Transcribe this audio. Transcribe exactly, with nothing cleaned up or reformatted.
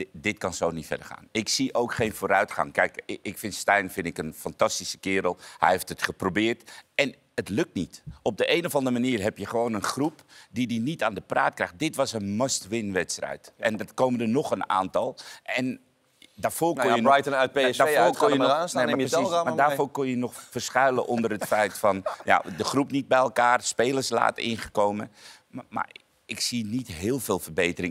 dit, dit kan zo niet verder gaan. Ik zie ook geen vooruitgang. Kijk, ik, ik vind Stijn vind ik een fantastische kerel. Hij heeft het geprobeerd en het lukt niet. Op de een of andere manier heb je gewoon een groep die die niet aan de praat krijgt. Dit was een must-win wedstrijd. En er komen er nog een aantal. En daarvoor kon nou ja, je Brighton nog, uit P S V daarvoor uit, kon je ga er maar nog, aan staan, nee, maar neem je precies, telramen maar mee. daarvoor kon je nog verschuilen onder het feit van ja, de groep niet bij elkaar, spelers laat ingekomen. Maar, maar ik zie niet heel veel verbetering.